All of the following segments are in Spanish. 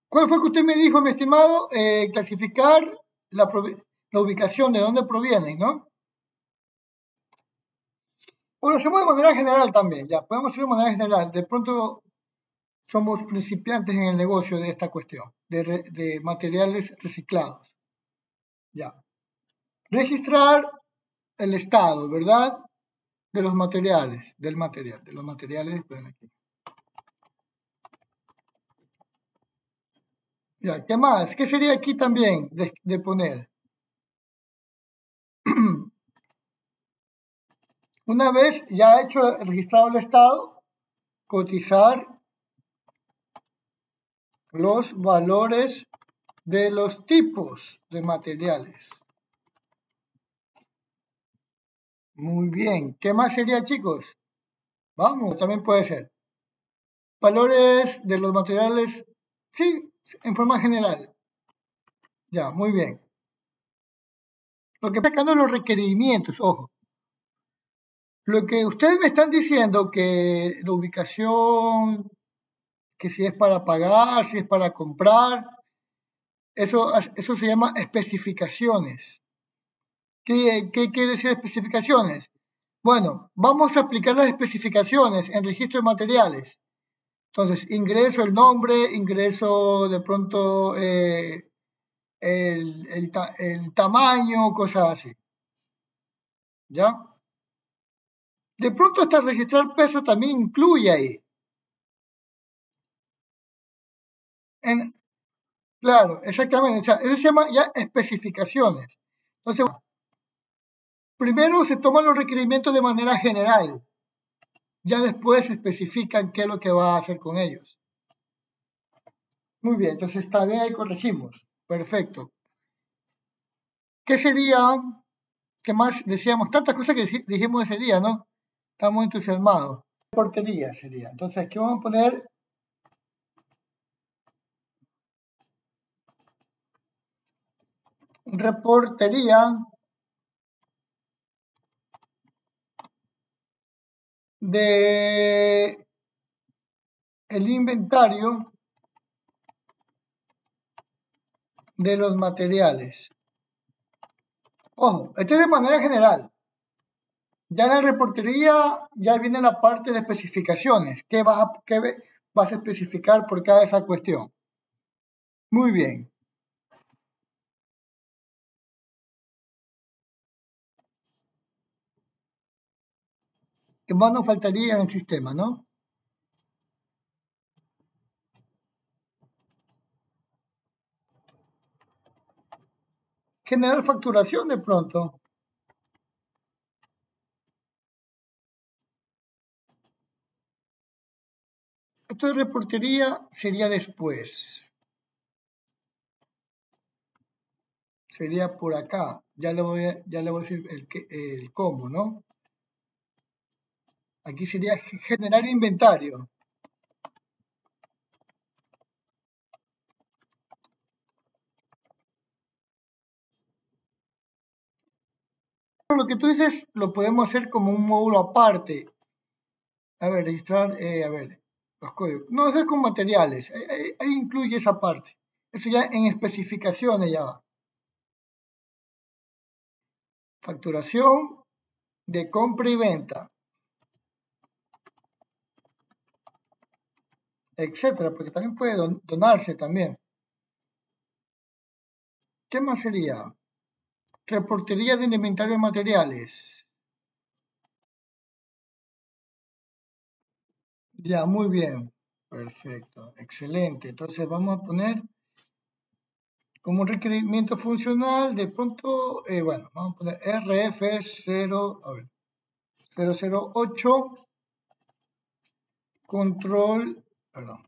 ¿Cuál fue que usted me dijo, mi estimado? Clasificar la ubicación, de dónde provienen, ¿no? O lo hacemos de manera general también, ya, podemos hacerlo de manera general. De pronto somos principiantes en el negocio de esta cuestión, de materiales reciclados. Ya. Registrar el estado, ¿verdad? De los materiales, de los materiales, ven aquí. Ya, ¿qué más? ¿Qué sería aquí también de poner? Una vez ya hecho registrado el estado, cotizar los valores de los tipos de materiales. Muy bien. ¿Qué más sería, chicos? Vamos, también puede ser. Valores de los materiales, sí, en forma general. Ya, muy bien. Lo que está sacando los requerimientos, ojo. Lo que ustedes me están diciendo que la ubicación, que si es para pagar, si es para comprar, eso se llama especificaciones. ¿Qué quiere decir especificaciones? Bueno, vamos a aplicar las especificaciones en registro de materiales. Entonces, ingreso el nombre, ingreso de pronto el tamaño, cosas así. ¿Ya? De pronto hasta registrar peso también incluye ahí. Claro, exactamente. O sea, eso se llama ya especificaciones. Entonces, primero se toman los requerimientos de manera general. Ya después se especifican qué es lo que va a hacer con ellos. Muy bien, entonces está bien, ahí corregimos. Perfecto. ¿Qué sería? ¿Qué más decíamos? Tantas cosas que dijimos ese día, ¿no? Estamos entusiasmados. Portería sería. Entonces aquí vamos a poner reportería de el inventario de los materiales. Ojo, esto es de manera general. Ya en la reportería ya viene la parte de especificaciones. ¿Qué vas a especificar por cada esa cuestión? Muy bien. ¿Qué más nos faltaría en el sistema, no? Generar facturación de pronto. Esto de reportería sería después. Sería por acá. Ya le voy a decir el cómo, ¿no? Aquí sería generar inventario. Lo que tú dices lo podemos hacer como un módulo aparte. A ver, registrar, los códigos. No, eso es con materiales. Ahí incluye esa parte. Eso ya en especificaciones ya va. Facturación de compra y venta, etcétera, porque también puede donarse también. ¿Qué más sería? Reportería de inventario de materiales. Ya, muy bien. Perfecto, excelente. Entonces vamos a poner como requerimiento funcional, de pronto, bueno, vamos a poner RF0, a ver, 008, control, perdón,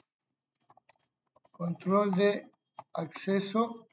control de acceso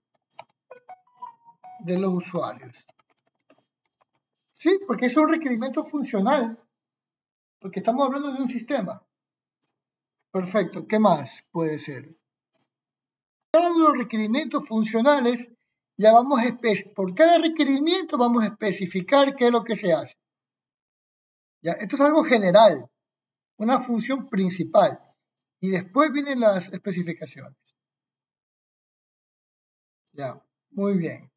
de los usuarios. Sí, porque es un requerimiento funcional, porque estamos hablando de un sistema. Perfecto, ¿qué más puede ser? Cada uno de los requerimientos funcionales, ya vamos por cada requerimiento vamos a especificar qué es lo que se hace. Ya, esto es algo general, una función principal, y después vienen las especificaciones. Ya, muy bien.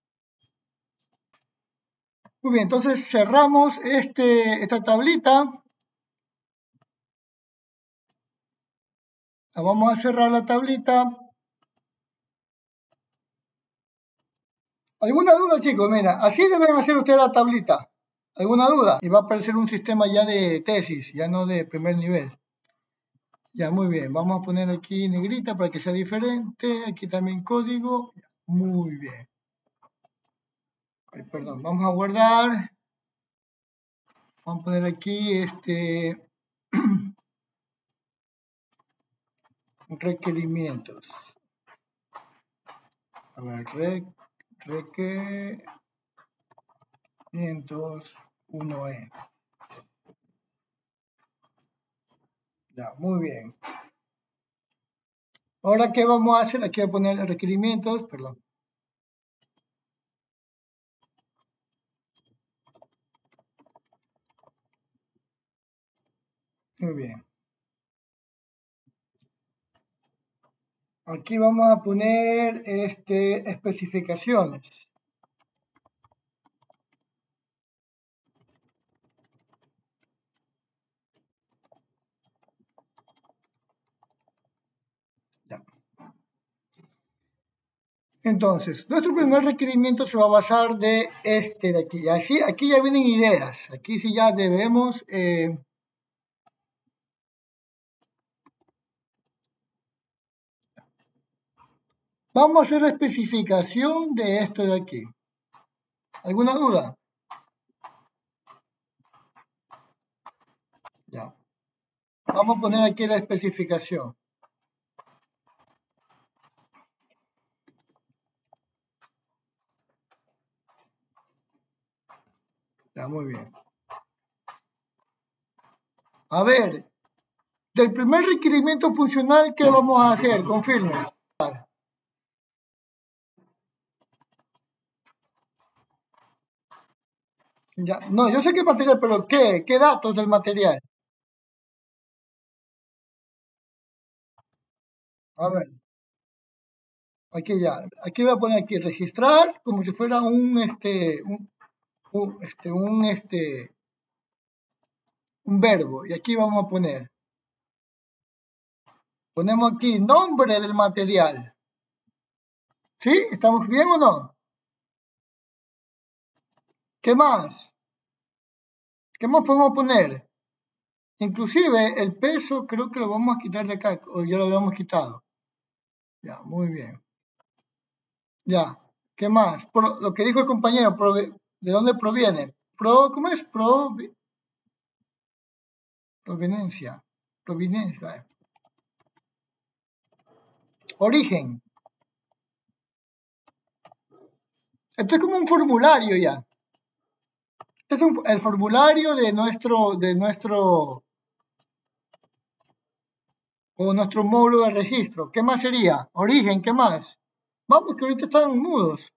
Muy bien, entonces cerramos esta tablita. Vamos a cerrar la tablita. ¿Alguna duda, chicos? Mira, así deben hacer ustedes la tablita. ¿Alguna duda? Y va a aparecer un sistema ya de tesis, ya no de primer nivel. Ya, muy bien. Vamos a poner aquí negrita para que sea diferente. Aquí también código. Muy bien. Ay, perdón, vamos a guardar. Vamos a poner aquí requerimientos. A ver, requerimientos 1E. Ya, muy bien. Ahora, ¿qué vamos a hacer? Aquí voy a poner requerimientos, perdón. Muy bien. Aquí vamos a poner especificaciones. Ya. Entonces, nuestro primer requerimiento se va a basar de este de aquí. Así, aquí ya vienen ideas. Aquí sí ya debemos vamos a hacer la especificación de esto de aquí. ¿Alguna duda? Ya. Vamos a poner aquí la especificación. Ya, muy bien. A ver, del primer requerimiento funcional, ¿qué vamos a hacer? Confirme. Ya. No, yo sé qué material, pero ¿qué? ¿Qué datos del material? A ver, aquí ya. Aquí voy a poner aquí registrar como si fuera un verbo. Y aquí vamos a poner. Ponemos aquí nombre del material. ¿Sí? ¿Estamos bien o no? ¿Qué más? ¿Qué más podemos poner? Inclusive el peso creo que lo vamos a quitar de acá, o ya lo habíamos quitado. Ya, muy bien. Ya, ¿qué más? Lo que dijo el compañero, ¿de dónde proviene? ¿Cómo es? Proveniencia. Proveniencia. Origen. Esto es como un formulario ya. Este es el formulario nuestro módulo de registro. ¿Qué más sería? Origen, ¿qué más? Vamos, que ahorita están mudos.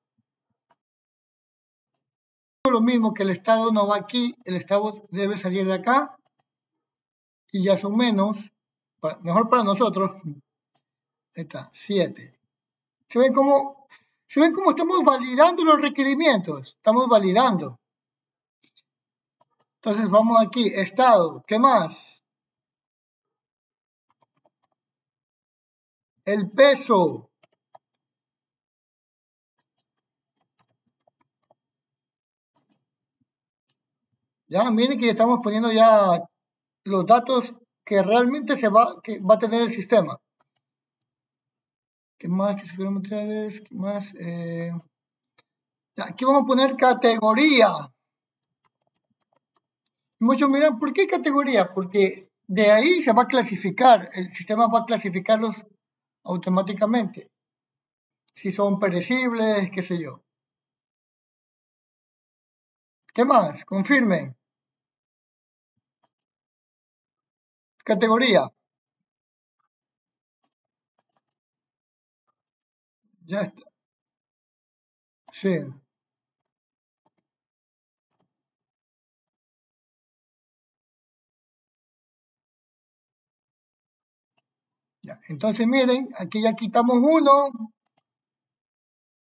Lo mismo que el estado no va aquí, el estado debe salir de acá y ya son menos, mejor para nosotros. Ahí está, 7. ¿Se ven cómo estamos validando los requerimientos? Estamos validando. Entonces vamos aquí, estado, ¿qué más? El peso. Ya, miren que estamos poniendo ya los datos que realmente que va a tener el sistema. ¿Qué más? ¿Qué se materiales? ¿Qué más? Aquí vamos a poner categoría. Muchos miran, ¿por qué categoría? Porque de ahí se va a clasificar, el sistema va a clasificarlos automáticamente. Si son perecibles, qué sé yo. ¿Qué más? Confirmen. Categoría. Ya está. Sí. Ya. Entonces miren, aquí ya quitamos uno.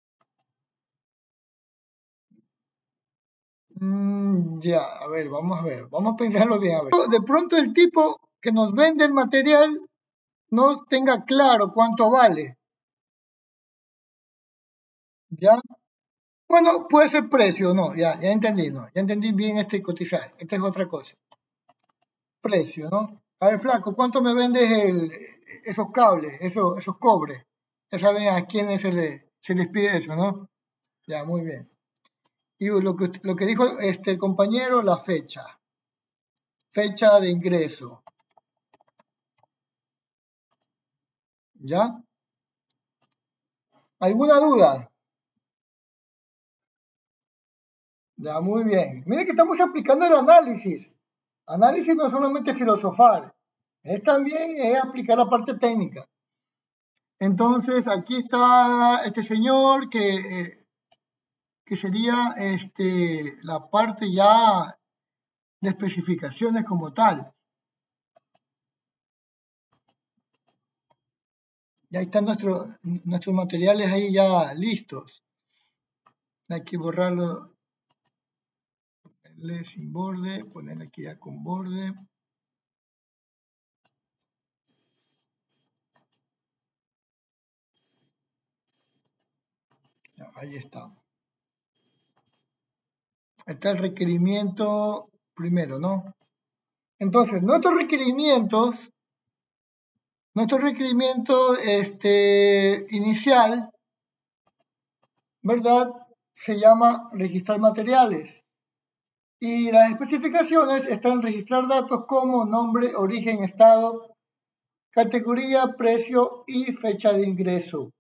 Ya, a ver, vamos a pensarlo bien. A ver. De pronto el tipo que nos vende el material no tenga claro cuánto vale, ¿ya? Bueno, puede ser precio, no, ya entendí, no, ya entendí bien este cotizar. Esta es otra cosa. Precio, ¿no? A ver, flaco, ¿cuánto me vendes esos cables, esos cobres? Ya saben a quiénes se les pide eso, ¿no? Ya, muy bien. Y lo que dijo el compañero, la fecha de ingreso, ¿ya? ¿Alguna duda? Ya, muy bien. Mire que estamos aplicando el análisis. Análisis no es solamente filosofar, es también aplicar la parte técnica. Entonces, aquí está este señor que sería la parte ya de especificaciones como tal. Ya están nuestros materiales ahí ya listos. Hay que borrarlo, ponerle sin borde, ponerle aquí ya con borde. Ya, ahí está. Está el requerimiento primero, ¿no? Entonces, nuestro requerimiento inicial, ¿verdad? Se llama registrar materiales. Y las especificaciones están registrar datos como nombre, origen, estado, categoría, precio y fecha de ingreso.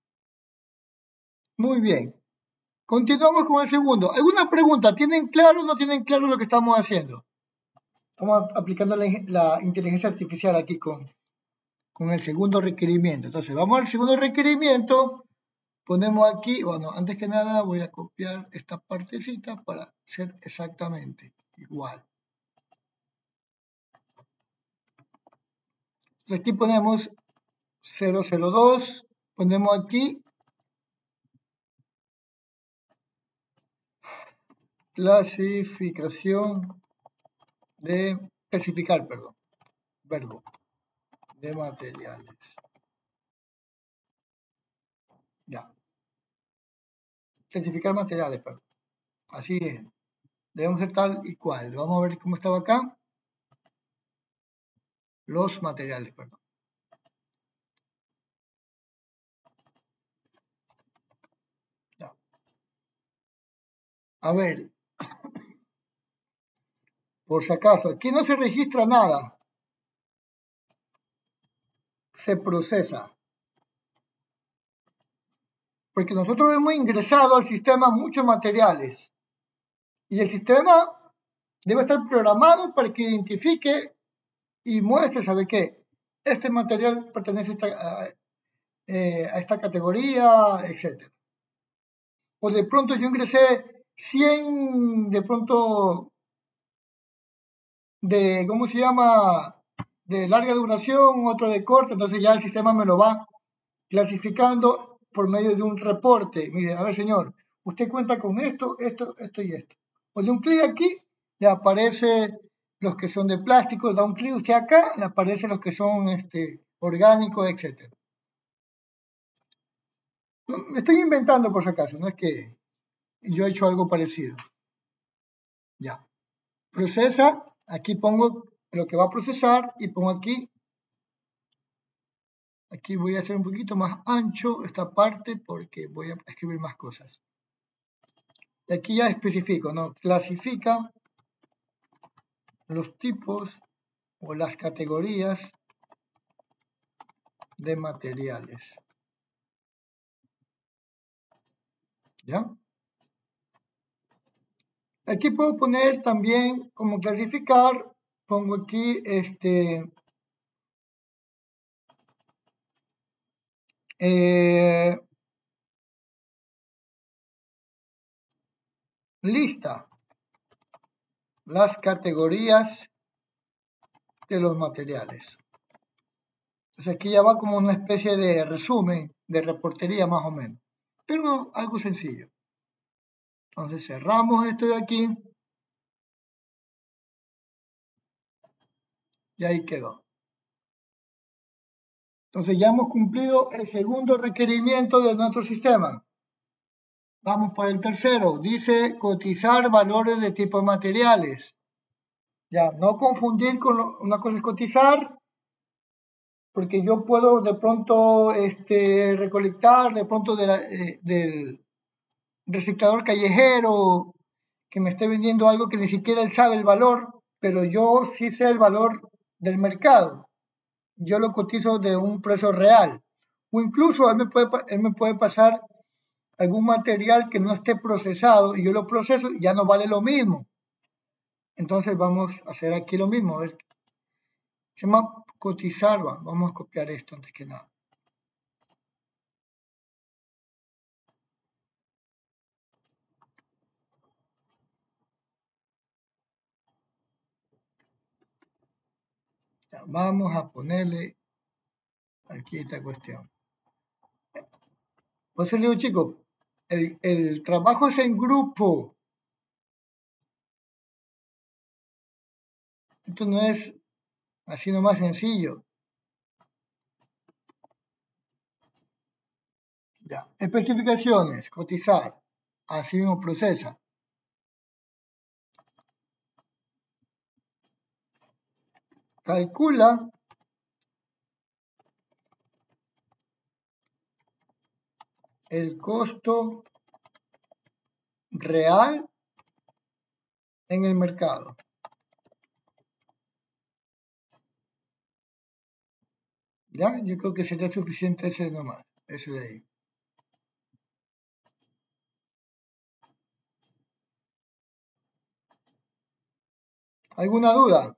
Muy bien. Continuamos con el segundo. ¿Alguna pregunta? ¿Tienen claro o no tienen claro lo que estamos haciendo? Estamos aplicando la inteligencia artificial aquí con el segundo requerimiento. Entonces, vamos al segundo requerimiento. Ponemos aquí, bueno, antes que nada voy a copiar esta partecita para ser exactamente igual. Entonces aquí ponemos 002, ponemos aquí clasificación clasificar, perdón, verbo de materiales. Ya, clasificar materiales, perdón. Así es. Debemos ser tal y cual. Vamos a ver cómo estaba acá. Los materiales, perdón. Ya. A ver, por si acaso, aquí no se registra nada. Se procesa. Porque nosotros hemos ingresado al sistema muchos materiales. Y el sistema debe estar programado para que identifique y muestre, ¿sabe qué? Este material pertenece a esta categoría, etc. O de pronto yo ingresé 100, de pronto, ¿cómo se llama? De larga duración, otro de corta, entonces ya el sistema me lo va clasificando por medio de un reporte. Mire, a ver, señor, usted cuenta con esto y esto. O de un clic aquí, le aparece los que son de plástico, da un clic usted acá, le aparecen los que son orgánicos, etc. No, me estoy inventando por si acaso, no es que yo he hecho algo parecido. Ya. Procesa, aquí pongo lo que va a procesar y pongo aquí voy a hacer un poquito más ancho esta parte porque voy a escribir más cosas. Y aquí ya especifico, ¿no? Clasifica los tipos o las categorías de materiales. ¿Ya? Aquí puedo poner también como clasificar, pongo aquí lista las categorías de los materiales. Entonces aquí ya va como una especie de resumen, de reportería más o menos, pero algo sencillo. Entonces cerramos esto de aquí Y ahí quedó. Entonces ya hemos cumplido el segundo requerimiento de nuestro sistema. Vamos para el tercero. Dice cotizar valores de tipos materiales. Ya, no confundir con una cosa es cotizar, porque yo puedo de pronto recolectar de pronto del reciclador callejero que me esté vendiendo algo que ni siquiera él sabe el valor, pero yo sí sé el valor del mercado. Yo lo cotizo de un precio real. O incluso él me puede pasar algún material que no esté procesado y yo lo proceso y ya no vale lo mismo. Entonces vamos a hacer aquí lo mismo. A ver, se llama cotizar. Vamos a copiar esto antes que nada. Ya, vamos a ponerle aquí esta cuestión. Pues le digo, chicos, el trabajo es en grupo. Esto no es así nomás sencillo. Ya. Especificaciones, cotizar. Así mismo procesa. Calcula el costo real en el mercado. ¿Ya? Yo creo que sería suficiente ese nomás, ese de ahí. ¿Alguna duda?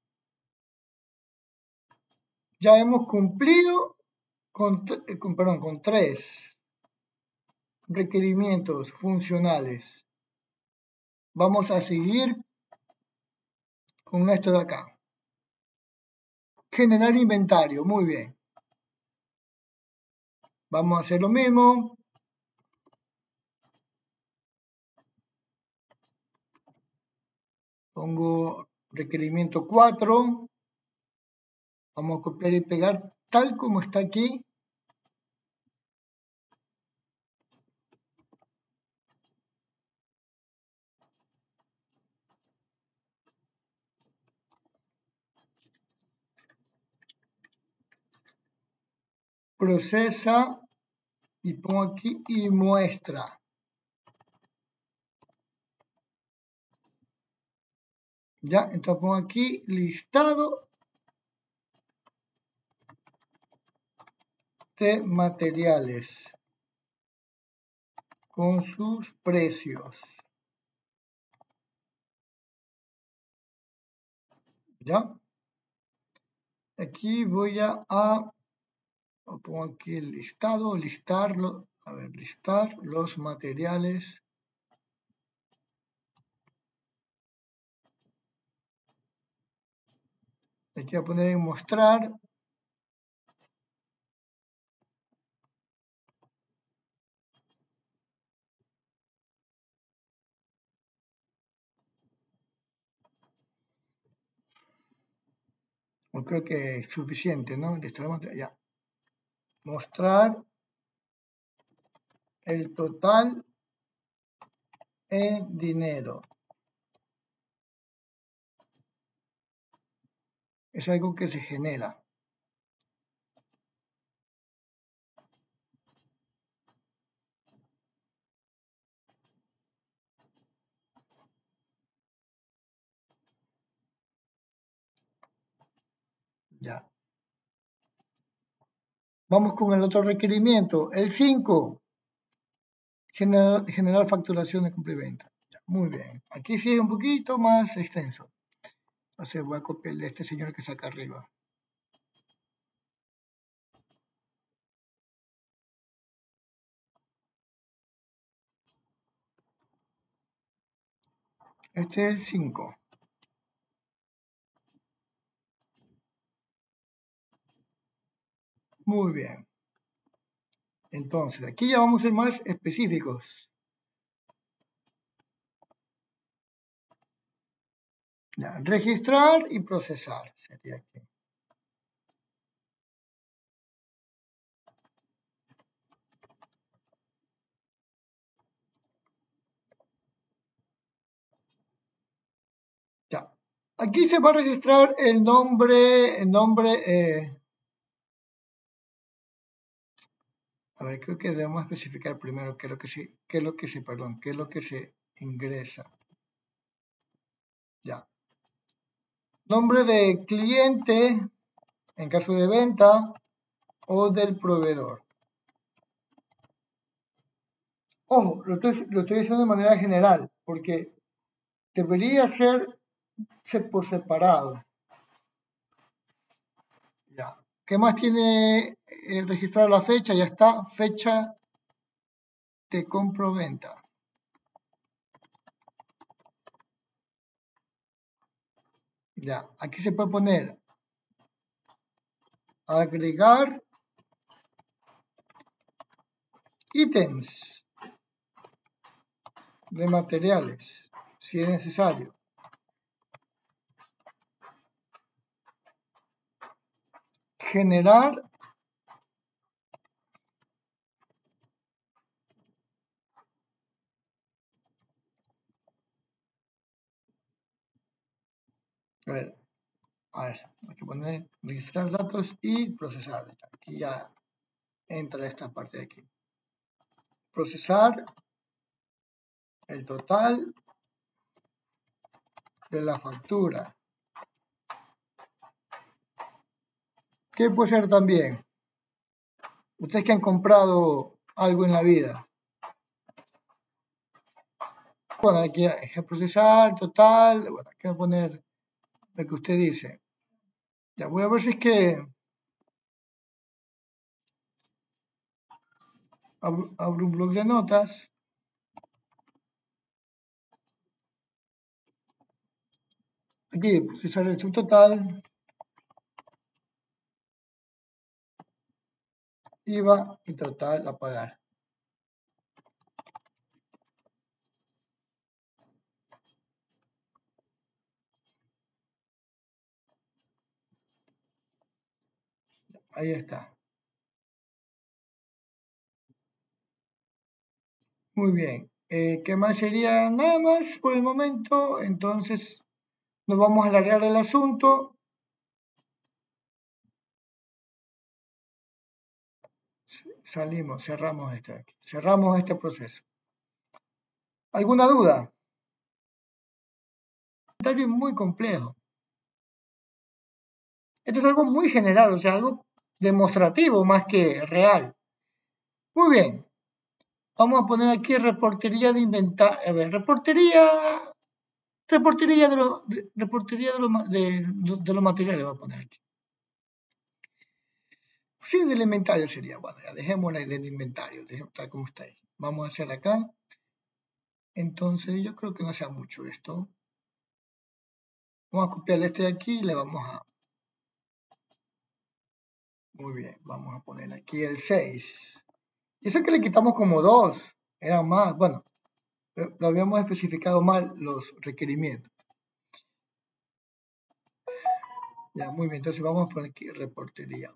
Ya hemos cumplido con tres requerimientos funcionales. Vamos a seguir con esto de acá. Generar inventario, muy bien. Vamos a hacer lo mismo. Pongo requerimiento 4. Vamos a copiar y pegar tal como está aquí. Procesa y pongo aquí y muestra. Ya, entonces pongo aquí listado de materiales con sus precios. ¿Ya? Aquí voy pongo aquí el listado, listar los materiales. Aquí voy a poner en mostrar. Creo que es suficiente, ¿no? Ya. Mostrar el total en dinero. Es algo que se genera. Ya. Vamos con el otro requerimiento. El 5. Generar facturación de compra y venta. Ya, muy bien. Aquí sigue un poquito más extenso. Entonces voy a copiarle a este señor que está acá arriba. Este es el 5. Muy bien. Entonces, aquí ya vamos a ser más específicos. Ya, registrar y procesar sería aquí. Ya. Aquí se va a registrar el nombre, a ver, creo que debemos especificar primero qué es lo que qué es lo que se ingresa. Ya. Nombre de cliente en caso de venta o del proveedor. Ojo, lo estoy diciendo de manera general, porque debería ser por separado. Ya. ¿Qué más tiene registrar la fecha? Ya está, fecha de compra-venta. Ya, aquí se puede poner agregar ítems de materiales, si es necesario. Generar a ver, hay que poner registrar datos y procesar. Aquí ya entra esta parte de aquí. Procesar el total de la factura. ¿Qué puede ser también? Ustedes que han comprado algo en la vida. Bueno, hay que procesar total. Bueno, hay que poner lo que usted dice. Ya voy a ver si es que abro un blog de notas. Aquí, procesar el subtotal, IVA y total a pagar. Ahí está. Muy bien. ¿Qué más sería? Nada más por el momento. Entonces, nos vamos a alargar el asunto. Salimos, cerramos este proceso. ¿Alguna duda? Es muy complejo. Esto es algo muy general, o sea, algo demostrativo más que real. Muy bien. Vamos a poner aquí reportería de inventario. A ver, reportería de los materiales, voy a poner aquí. Sí, del inventario sería. Bueno, ya dejémosla del inventario, tal como está ahí. Vamos a hacer acá. Entonces, yo creo que no sea mucho esto. Vamos a copiar este de aquí y le vamos a... Muy bien, vamos a poner aquí el 6. Y eso que le quitamos como 2. Eran más, bueno, lo habíamos especificado mal los requerimientos. Ya, muy bien, entonces vamos a poner aquí reportería.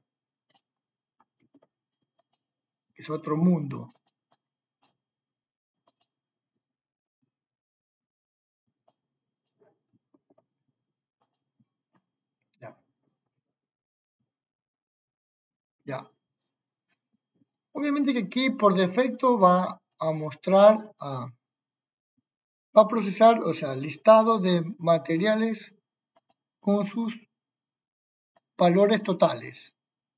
Es otro mundo. Ya, ya. Obviamente que aquí por defecto va a mostrar, va a procesar, o sea, listado de materiales con sus valores totales.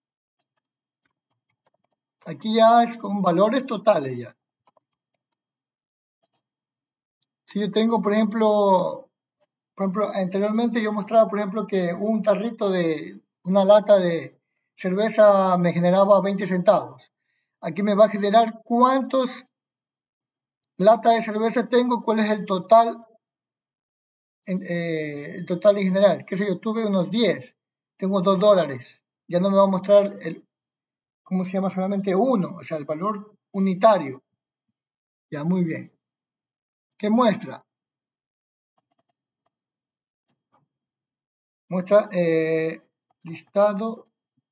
Aquí ya es con valores totales ya. Si yo tengo, por ejemplo, anteriormente yo mostraba, por ejemplo, que un tarrito de una lata de cerveza me generaba 20 centavos. Aquí me va a generar cuántos latas de cerveza tengo, cuál es el total en general. Qué sé yo, tuve unos 10, tengo $2. Ya no me va a mostrar ¿cómo se llama? Solamente uno, o sea, el valor unitario. Ya, muy bien. ¿Qué muestra? Muestra listado.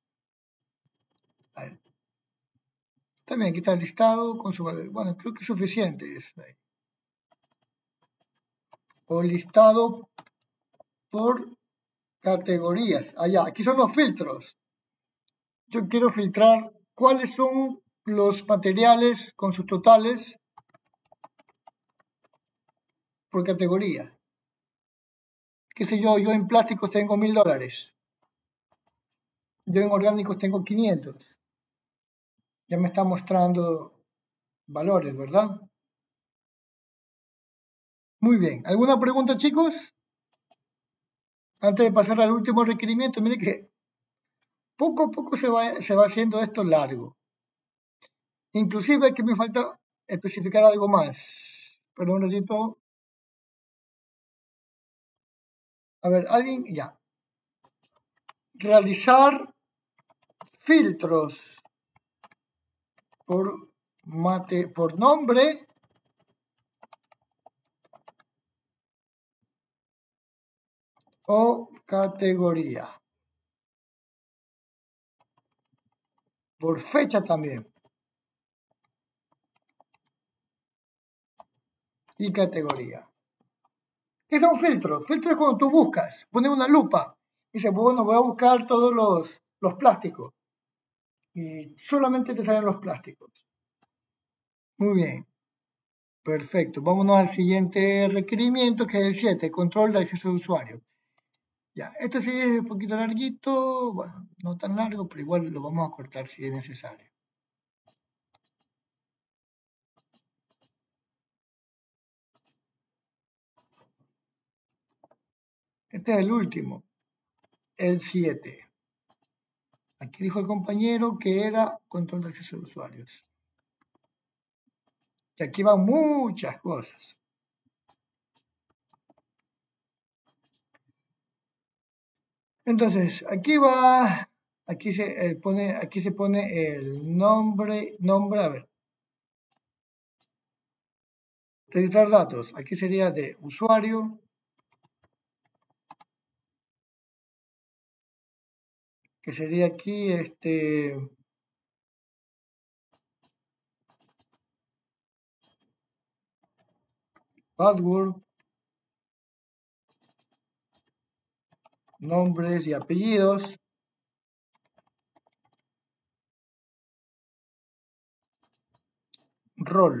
A ver, también aquí está el listado con su valor. Bueno, creo que es suficiente eso ahí. O listado por categorías. Allá, aquí son los filtros. Yo quiero filtrar cuáles son los materiales con sus totales por categoría. Qué sé yo, yo en plásticos tengo $1000. Yo en orgánicos tengo 500. Ya me está mostrando valores, ¿verdad? Muy bien. ¿Alguna pregunta, chicos? Antes de pasar al último requerimiento, mire que poco a poco se va haciendo esto largo. Inclusive aquí me falta especificar algo más. Pero un ratito. A ver, alguien, ya. Realizar filtros por por nombre o categoría. Por fecha también. Y categoría. ¿Qué son filtros? Filtros es cuando tú buscas, pones una lupa y dices, bueno, voy a buscar todos los plásticos. Y solamente te salen los plásticos. Muy bien, perfecto. Vámonos al siguiente requerimiento, que es el 7, control de acceso de usuario. Ya, este sí es un poquito larguito, bueno, no tan largo, pero igual lo vamos a cortar si es necesario. Este es el último, el 7. Aquí dijo el compañero que era control de acceso de usuarios. Y aquí van muchas cosas. Entonces, aquí se pone el nombre, a ver, registrar datos. Aquí sería de usuario, que sería aquí password, nombres y apellidos, rol.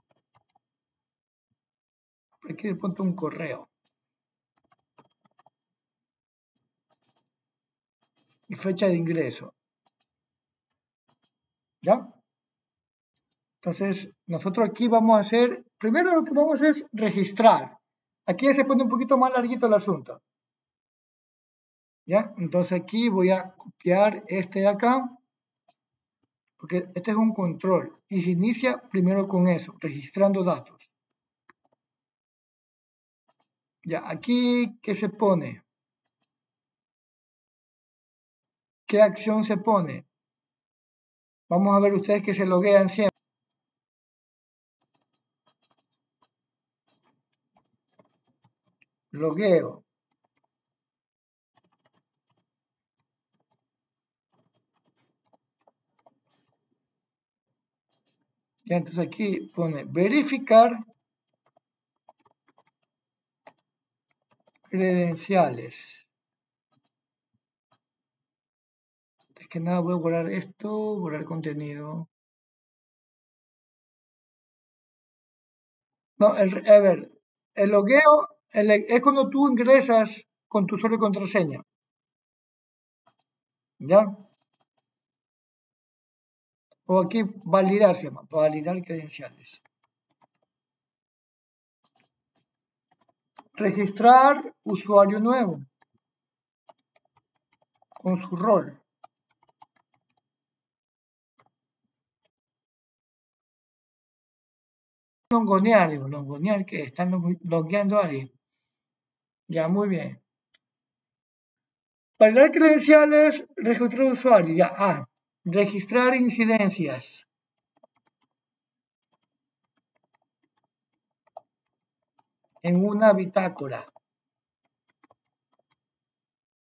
Aquí le pongo un correo y fecha de ingreso. ¿Ya? Entonces, nosotros aquí vamos a hacer, primero lo que vamos a hacer es registrar. Aquí ya se pone un poquito más larguito el asunto. ¿Ya? Entonces aquí voy a copiar este de acá, porque este es un control y se inicia primero con eso, registrando datos. Ya, aquí, ¿qué se pone? ¿Qué acción se pone? Vamos a ver ustedes que se loguean siempre. Logueo. Ya, entonces aquí pone verificar credenciales. Es que nada, voy a borrar esto, borrar contenido. No, a ver, el logueo es cuando tú ingresas con tu usuario y contraseña. ¿Ya? O aquí validar se llama, validar credenciales. Registrar usuario nuevo con su rol. Longonear que están logueando a alguien. Ya, muy bien. Validar credenciales, registrar usuario. Ya, registrar incidencias en una bitácora.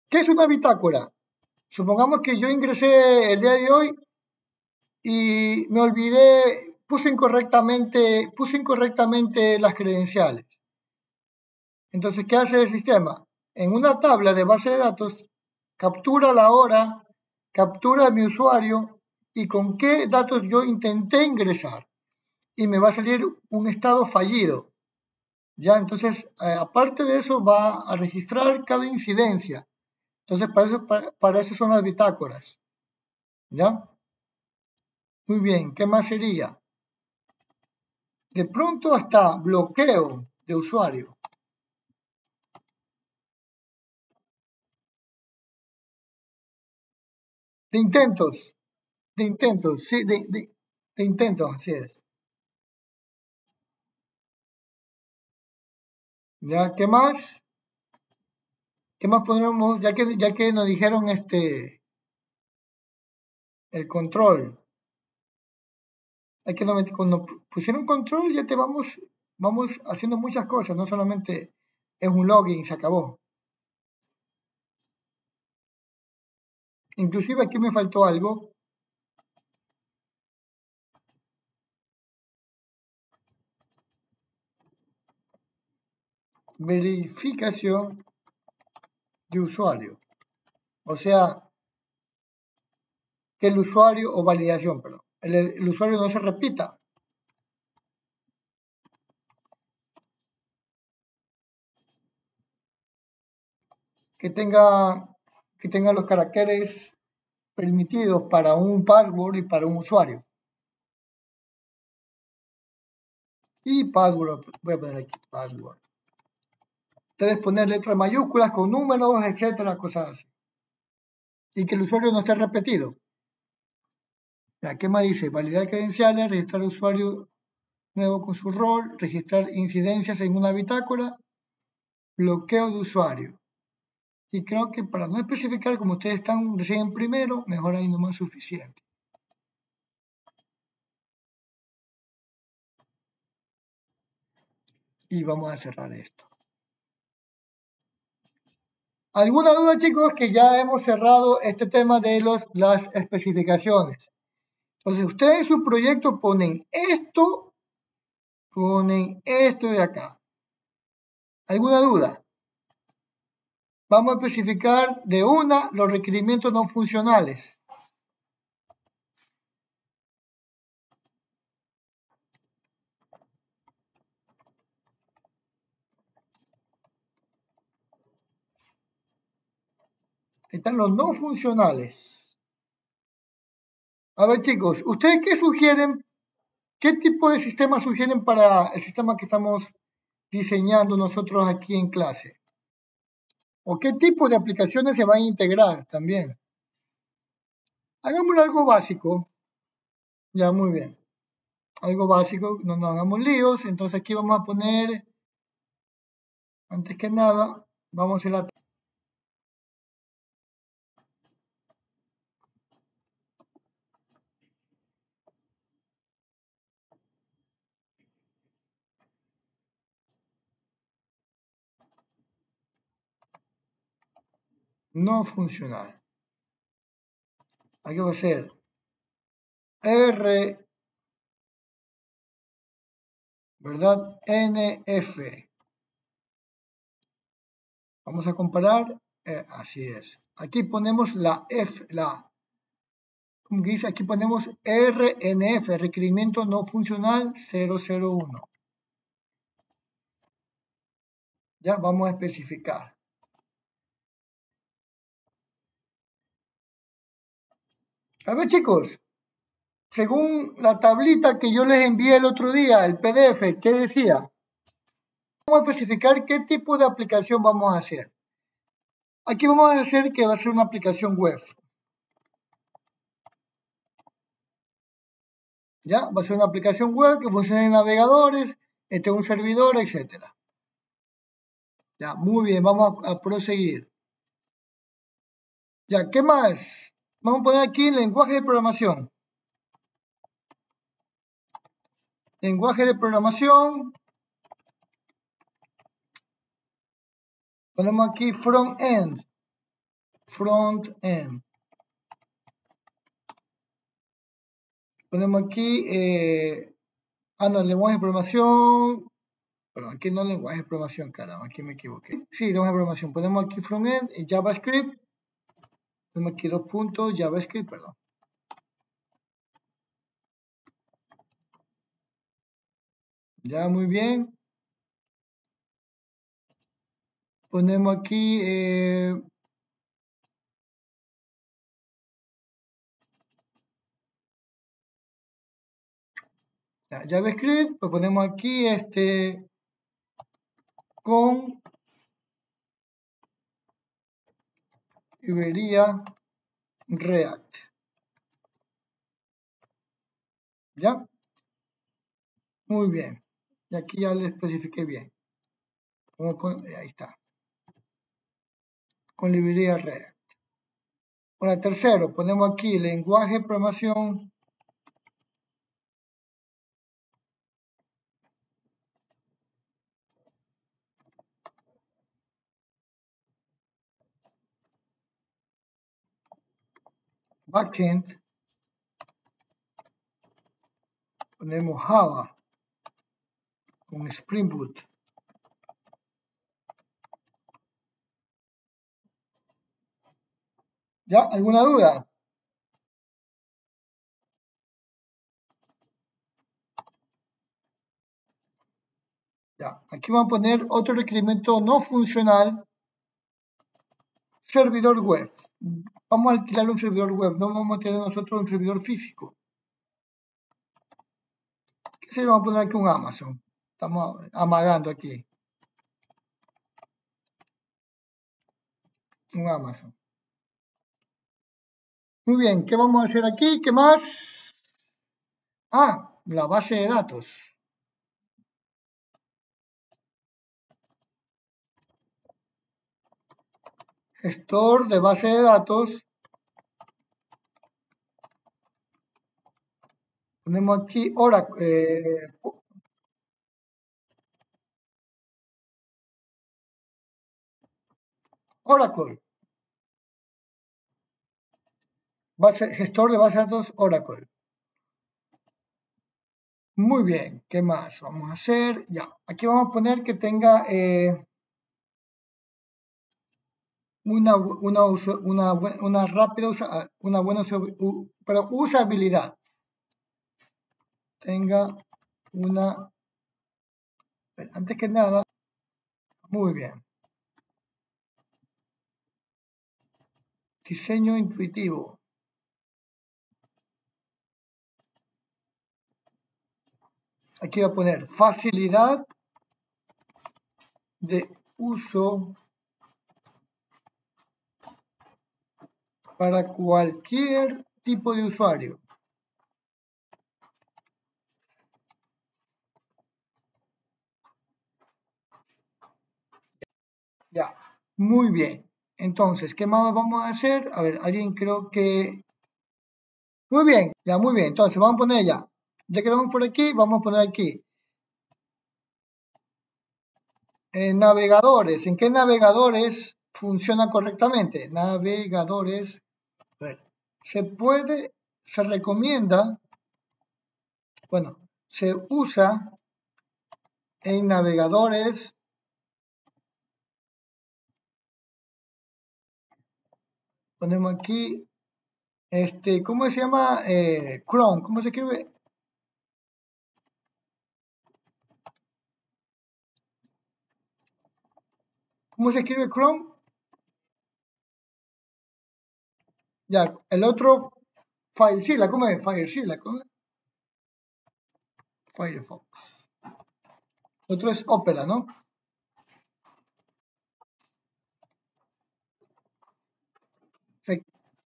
¿Qué es una bitácora? Supongamos que yo ingresé el día de hoy y me olvidé, puse incorrectamente las credenciales. Entonces, ¿qué hace el sistema? En una tabla de base de datos, captura la hora, captura mi usuario y con qué datos yo intenté ingresar. Y me va a salir un estado fallido. Ya, entonces, aparte de eso, va a registrar cada incidencia. Entonces, para eso son las bitácoras. ¿Ya? Muy bien, ¿qué más sería? De pronto hasta bloqueo de usuario. De intentos, sí, de intentos, así es. ¿Ya? ¿Qué más? ¿Qué más podremos? Ya que nos dijeron el control. Cuando pusieron control ya vamos haciendo muchas cosas, no solamente es un login y se acabó. Inclusive aquí me faltó algo, verificación de usuario. O sea, que el usuario, o validación, perdón, el usuario no se repita. Que tenga, que tenga los caracteres permitidos para un password y para un usuario. Y password, voy a poner aquí password. Debes poner letras mayúsculas con números, etcétera, cosas así. Y que el usuario no esté repetido. Ya, ¿qué más dice? Validar credenciales, registrar usuario nuevo con su rol, registrar incidencias en una bitácora, bloqueo de usuario. Y creo que para no especificar, como ustedes están recién en primero, mejor ahí nomás suficiente. Y vamos a cerrar esto. ¿Alguna duda, chicos? Que ya hemos cerrado este tema de las especificaciones. Entonces, ustedes en su proyecto ponen esto de acá. ¿Alguna duda? Vamos a especificar de una los requerimientos no funcionales. Están los no funcionales. A ver, chicos, ¿ustedes qué sugieren? ¿Qué tipo de sistema sugieren para el sistema que estamos diseñando nosotros aquí en clase? ¿O qué tipo de aplicaciones se van a integrar también? Hagámoslo algo básico. Ya, muy bien. Algo básico, no nos hagamos líos. Entonces aquí vamos a poner, antes que nada, vamos a hacer la... no funcional. Aquí va a ser R, ¿verdad? NF. Vamos a comparar. Así es. Aquí ponemos la F, como dice, aquí ponemos RNF, requerimiento no funcional 001. Ya vamos a especificar. A ver, chicos, según la tablita que yo les envié el otro día, el PDF, ¿qué decía? Vamos a especificar qué tipo de aplicación vamos a hacer. Aquí vamos a hacer que va a ser una aplicación web. ¿Ya? Va a ser una aplicación web que funcione en navegadores, un servidor, etcétera. Ya, muy bien, vamos a proseguir. Ya, ¿qué más? Vamos a poner aquí lenguaje de programación. Lenguaje de programación. Ponemos aquí front end. front end. Ponemos aquí, no, lenguaje de programación, perdón, aquí no lenguaje de programación, caramba, aquí me equivoqué. Sí, lenguaje de programación, ponemos aquí frontend, JavaScript, ponemos aquí 2 puntos, JavaScript, perdón. Ya, muy bien. Ponemos aquí, JavaScript, pues ponemos aquí, con librería React. ¿Ya? Muy bien. Y aquí ya le especifiqué bien. Ahí está. Con librería React. Ahora, tercero, ponemos aquí lenguaje de programación backend. Ponemos Java con Spring Boot. ¿Ya? ¿Alguna duda? Ya. Aquí vamos a poner otro requerimiento no funcional, servidor web. Vamos a alquilar un servidor web, no vamos a tener nosotros un servidor físico. ¿Qué se vamos a poner aquí un Amazon? Estamos amagando aquí. Un Amazon. Muy bien, ¿qué vamos a hacer aquí? ¿Qué más? La base de datos. Gestor de base de datos. Ponemos aquí Oracle. Oracle. Gestor de base de datos Oracle. Muy bien, ¿qué más vamos a hacer? Ya, aquí vamos a poner que tenga una rápida, una buena usabilidad. Tenga una, antes que nada, muy bien. Diseño intuitivo. Aquí voy a poner facilidad de uso para cualquier tipo de usuario. Ya, muy bien. Entonces, ¿qué más vamos a hacer? A ver, alguien creo que... Muy bien, ya, muy bien. Entonces, vamos a poner ya. Ya quedamos por aquí, vamos a poner aquí. Navegadores. ¿En qué navegadores funciona correctamente? Navegadores. A ver, se recomienda, bueno, se usa en navegadores. Ponemos aquí, ¿cómo se llama? Chrome, ¿cómo se escribe? ¿Cómo se escribe Chrome? Ya, el otro, FileZilla, ¿cómo es? FileZilla, ¿cómo es? Firefox. El otro es Opera, ¿no? Sí.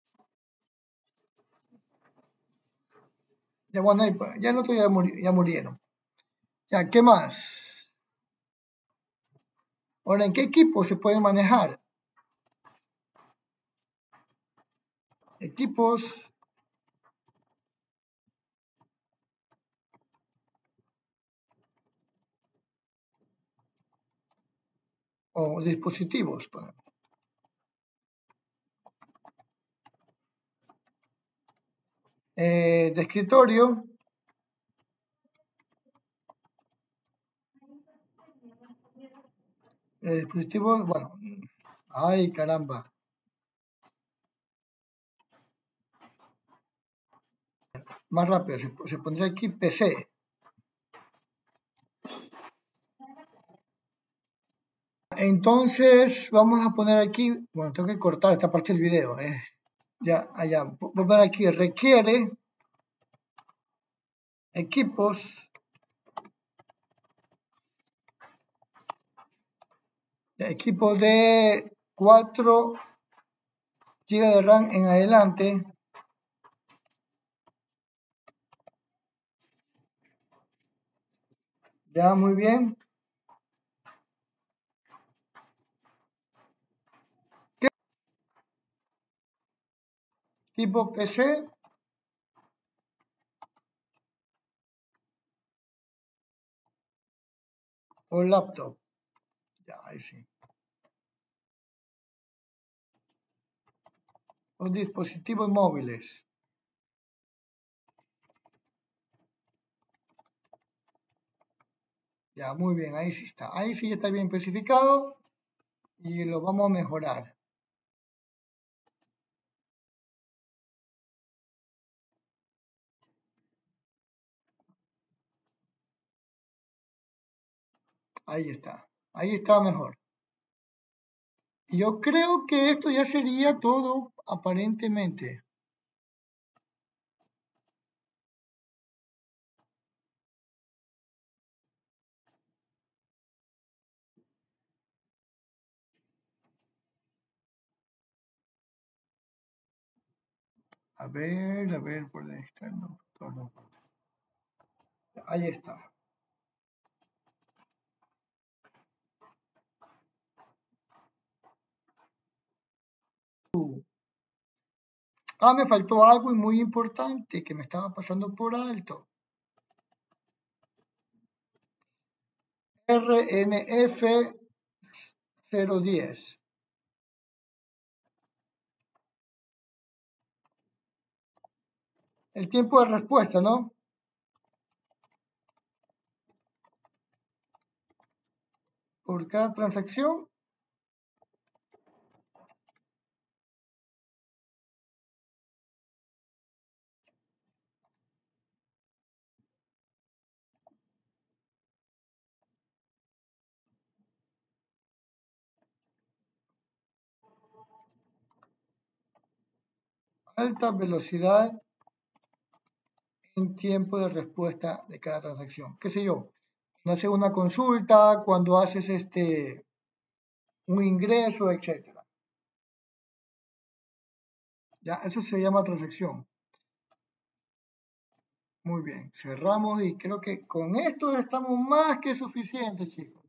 Ya, bueno, ya el otro ya murieron. Ya, ¿qué más? Ahora, ¿en qué equipo se puede manejar? Equipos o dispositivos. de escritorio, dispositivo, bueno, ay caramba, más rápido, se pondría aquí PC. Entonces vamos a poner aquí, bueno, tengo que cortar esta parte del video, ya, allá, voy a poner aquí, requiere equipos de 4 GB de RAM en adelante. Ya, muy bien. Tipo PC o laptop. Ya, ahí sí. O dispositivos móviles. Ya, muy bien, ahí sí está. Ahí sí está bien especificado y lo vamos a mejorar. Ahí está. Ahí está mejor. Yo creo que esto ya sería todo aparentemente. A ver, por ahí está. No, no. Ahí está. Me faltó algo muy importante que me estaba pasando por alto. RNF 010. El tiempo de respuesta, ¿no? Por cada transacción. Alta velocidad en tiempo de respuesta de cada transacción. ¿Qué sé yo? Cuando haces una consulta, cuando haces un ingreso, etcétera. Ya, eso se llama transacción. Muy bien, cerramos y creo que con esto estamos más que suficientes, chicos.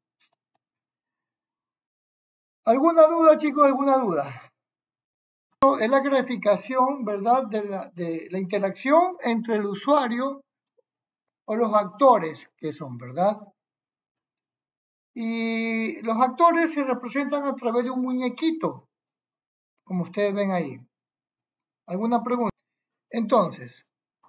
¿Alguna duda, chicos? ¿Alguna duda? Es la graficación, ¿verdad? De la interacción entre el usuario o los actores que son, ¿verdad? Y los actores se representan a través de un muñequito, como ustedes ven ahí. ¿Alguna pregunta? Entonces,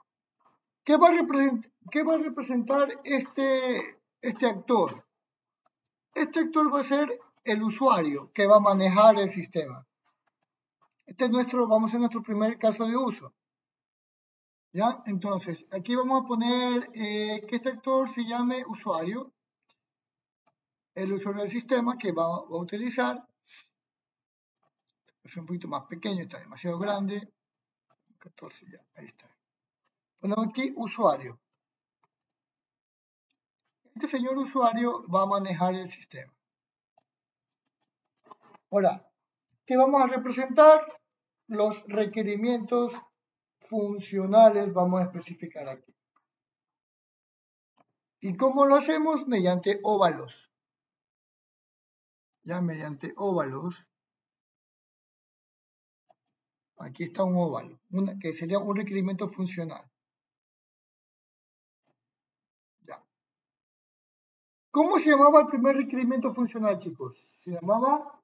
qué va a representar este actor? Este actor va a ser el usuario que va a manejar el sistema. Este es vamos a hacer nuestro primer caso de uso. ¿Ya? Entonces, aquí vamos a poner que este actor se llame usuario, el usuario del sistema que va a utilizar. Es un poquito más pequeño, está demasiado grande. 14 ya, ahí está. Ponemos aquí usuario. Este señor usuario va a manejar el sistema. Ahora, ¿qué vamos a representar? Los requerimientos funcionales vamos a especificar aquí. ¿Y cómo lo hacemos? Mediante óvalos. Ya mediante óvalos. Aquí está un óvalo, que sería un requerimiento funcional. Ya. ¿Cómo se llamaba el primer requerimiento funcional, chicos? Se llamaba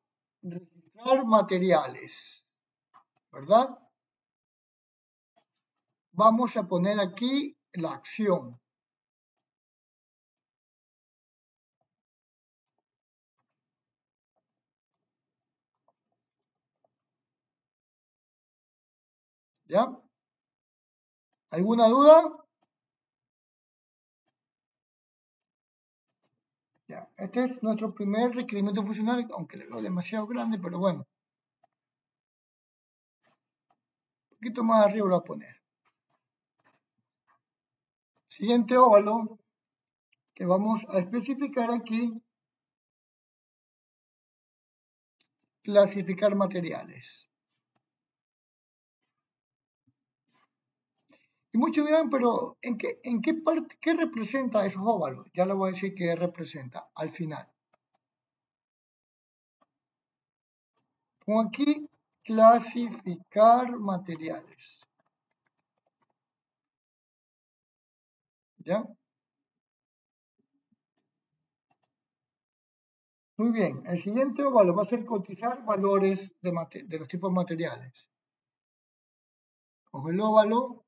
registrar materiales, ¿verdad? vamos a poner aquí la acción. ¿Ya? ¿Alguna duda? Ya. Este es nuestro primer requerimiento funcional, aunque le veo demasiado grande, pero bueno. Un poquito más arriba lo voy a poner. Siguiente óvalo que vamos a especificar aquí, clasificar materiales. Y muchos dirán, pero ¿en qué parte, qué representa esos óvalos? Ya le voy a decir qué representa al final. Pongo aquí clasificar materiales. ¿Ya? Muy bien. El siguiente óvalo va a ser cotizar valores de los tipos materiales. Cojo el óvalo.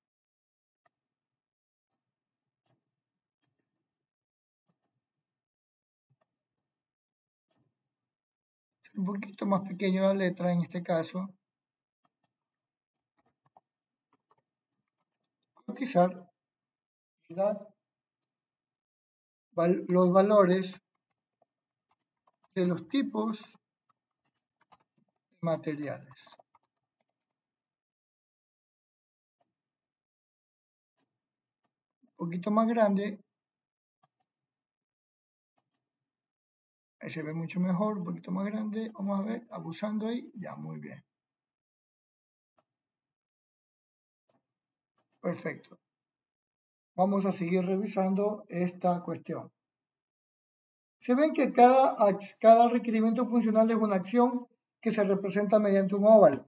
Un poquito más pequeño la letra en este caso. Cotizar los valores de los tipos de materiales. Un poquito más grande. Ahí se ve mucho mejor, un poquito más grande. Vamos a ver, abusando ahí. Ya, muy bien. Perfecto. Vamos a seguir revisando esta cuestión. Se ven que cada requerimiento funcional es una acción que se representa mediante un óvalo.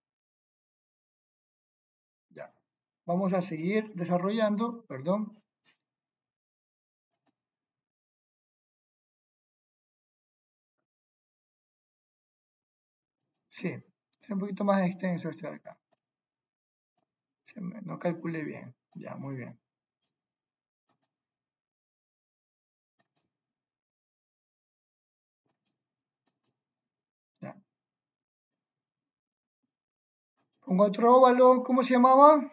Ya. Vamos a seguir desarrollando, perdón. Sí, es un poquito más extenso este de acá. No calculé bien. Ya, muy bien. Ya. Pongo otro óvalo, ¿cómo se llamaba?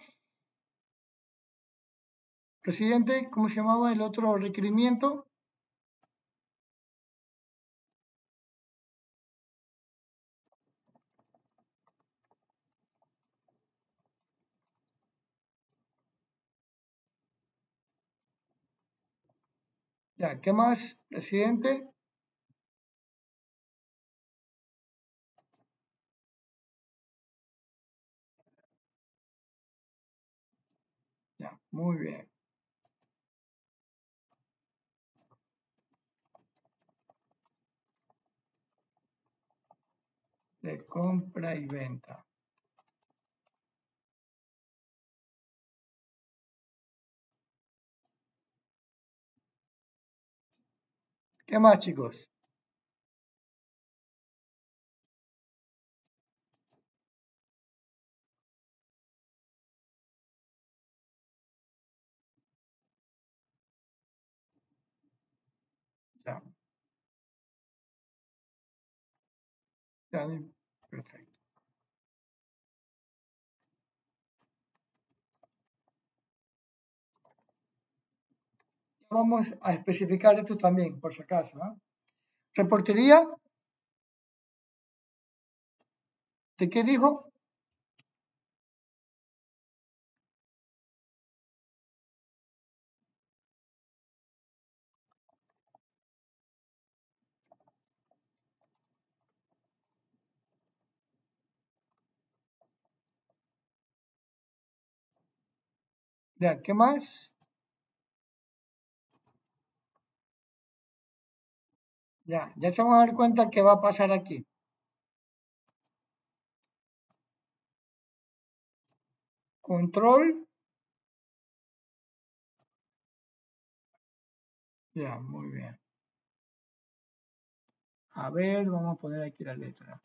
Presidente, ¿cómo se llamaba el otro requerimiento? Ya, ¿qué más, presidente? Ya, muy bien. De compra y venta. ¿Qué más, chicos? Ya, ya, perfecto. Vamos a especificar esto también, por si acaso. ¿No? Reportería, ¿de qué dijo? Ya, ¿qué más? Ya se van a dar cuenta qué va a pasar aquí. Control. Ya, muy bien. A ver, vamos a poner aquí la letra.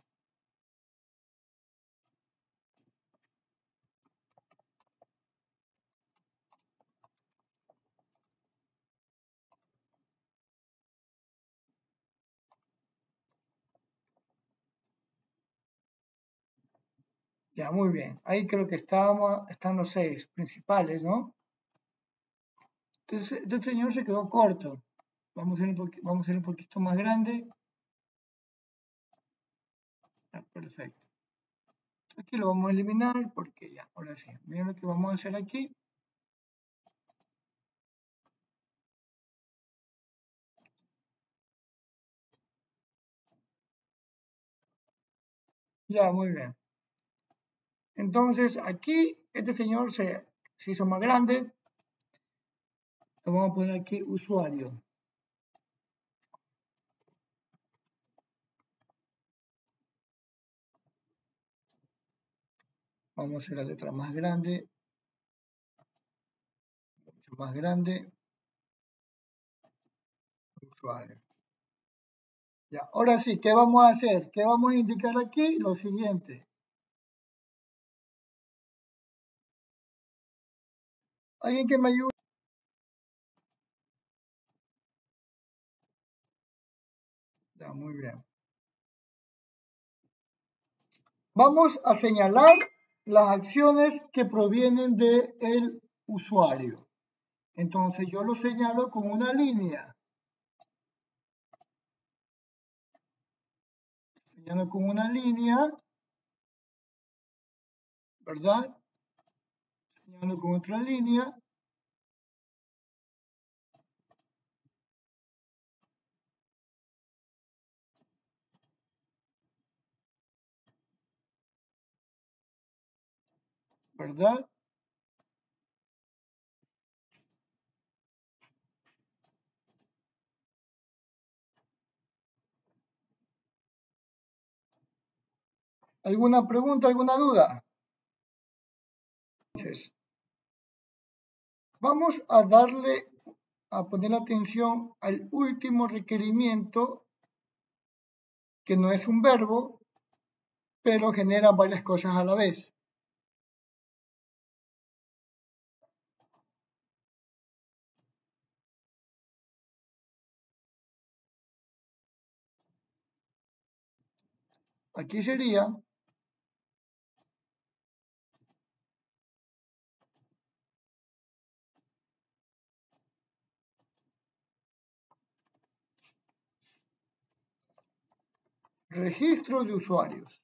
Ya, muy bien. Ahí creo que están los seis principales, ¿no? Entonces, este señor se quedó corto. Vamos a ir un poquito más grande. Ah, perfecto. Aquí lo vamos a eliminar porque ya, ahora sí. Miren lo que vamos a hacer aquí. Ya, muy bien. Entonces, aquí este señor se hizo más grande. Le vamos a poner aquí usuario. Vamos a hacer la letra más grande, mucho más grande, usuario. Ya, ahora sí, ¿qué vamos a hacer? ¿Qué vamos a indicar aquí? Lo siguiente. ¿Alguien que me ayude? Ya, muy bien. Vamos a señalar las acciones que provienen del usuario. Entonces yo lo señalo con una línea. Señalo con una línea, ¿verdad? Señalo con otra línea, ¿verdad? ¿Alguna pregunta, alguna duda? Entonces, vamos a poner atención al último requerimiento, que no es un verbo, pero genera varias cosas a la vez. Aquí sería registro de usuarios.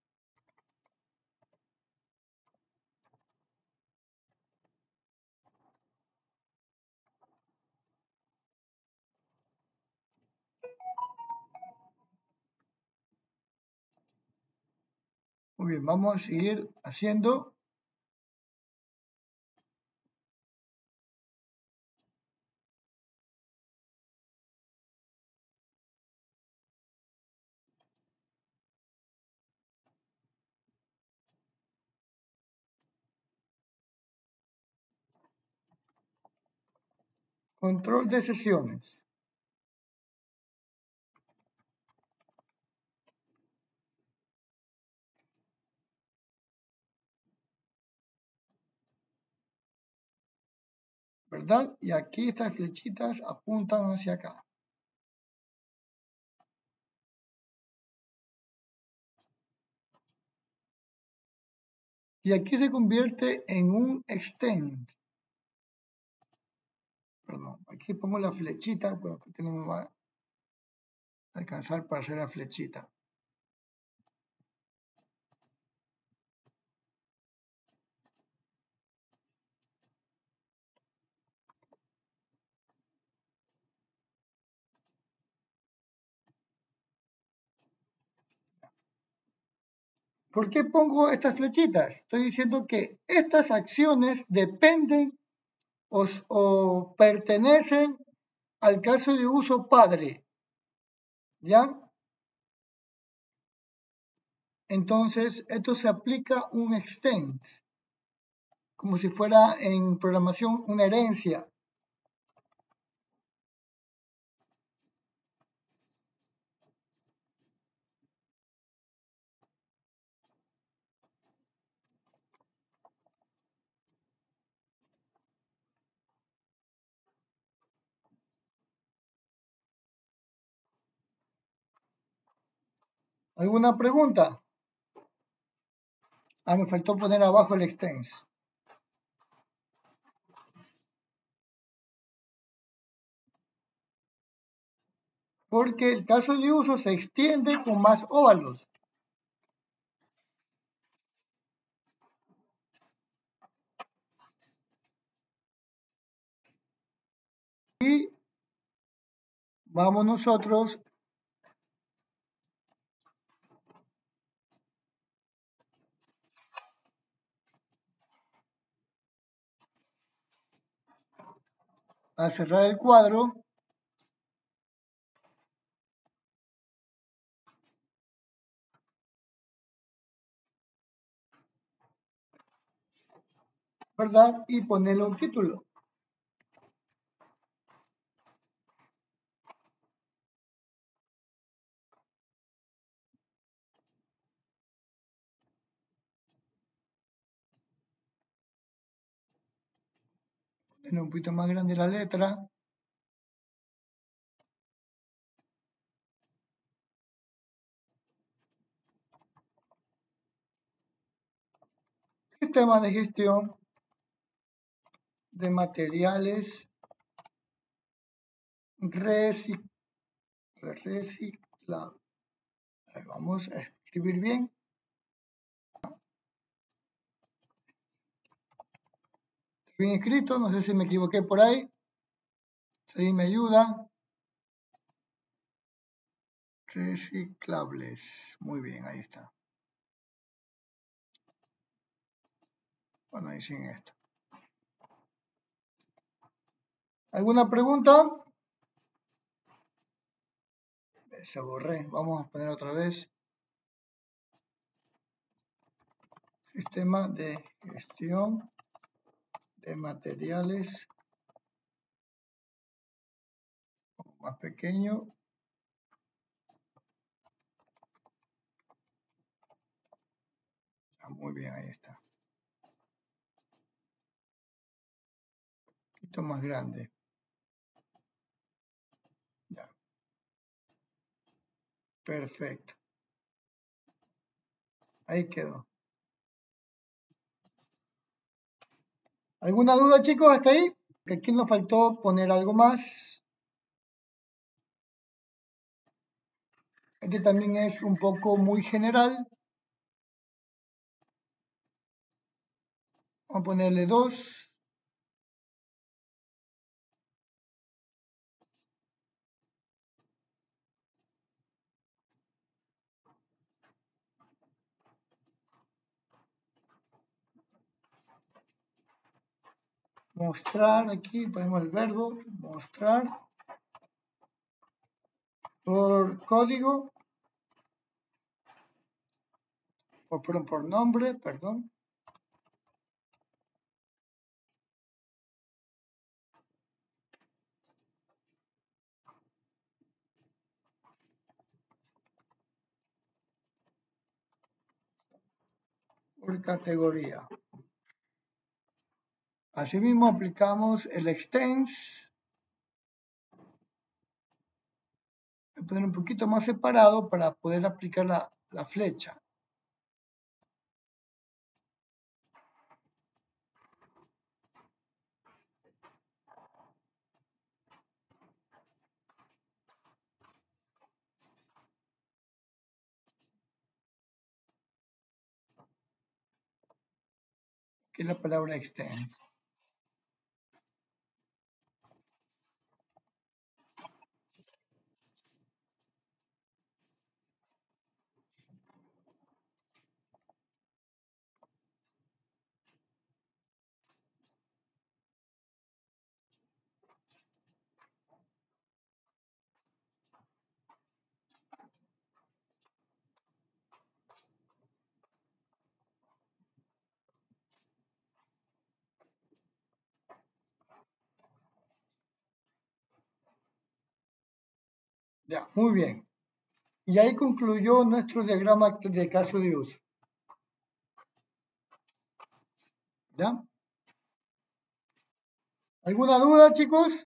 Muy bien, vamos a seguir haciendo control de sesiones. ¿Verdad? Y aquí estas flechitas apuntan hacia acá. Y aquí se convierte en un extend. Perdón, aquí pongo la flechita, pero que no me va a alcanzar para hacer la flechita. ¿Por qué pongo estas flechitas? Estoy diciendo que estas acciones dependen o pertenecen al caso de uso padre, ¿ya? Entonces, esto se aplica un extend, como si fuera en programación una herencia. ¿Alguna pregunta? Ah, me faltó poner abajo el extens. Porque el caso de uso se extiende con más óvalos. Y vamos nosotros a cerrar el cuadro. ¿Verdad? Y ponerle un título. Ponerle un poquito más grande la letra. Sistema de gestión de materiales reciclados. Vamos a escribir bien. Bien escrito, no sé si me equivoqué por ahí. Si me ayuda. Reciclables. Muy bien, ahí está. Bueno, ahí sin esto. ¿Alguna pregunta? Se borré. Vamos a poner otra vez. Sistema de gestión de materiales. Más pequeño. Muy bien, ahí está. Un poquito más grande. Ya. Perfecto. Ahí quedó. ¿Alguna duda, chicos, hasta ahí? Que aquí nos faltó poner algo más. Este también es un poco muy general. Vamos a ponerle 2. Mostrar, aquí ponemos el verbo, mostrar por código, por nombre, perdón. Por categoría. Asimismo aplicamos el extends. Voy a poner un poquito más separado para poder aplicar la flecha. Que es la palabra extends. Ya, muy bien. Y ahí concluyó nuestro diagrama de caso de uso. ¿Ya? ¿Alguna duda, chicos?